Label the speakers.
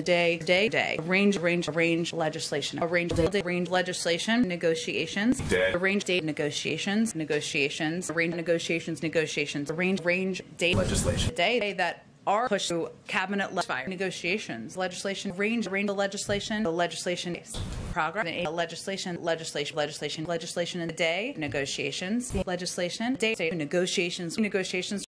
Speaker 1: day, arrange legislation, arrange legislation, negotiations, arrange date, negotiations, arrange date,
Speaker 2: legislation,
Speaker 1: day that are pushed through cabinet negotiations, legislation, arrange the legislation progress, legislation in the day, negotiations, legislation, day, negotiations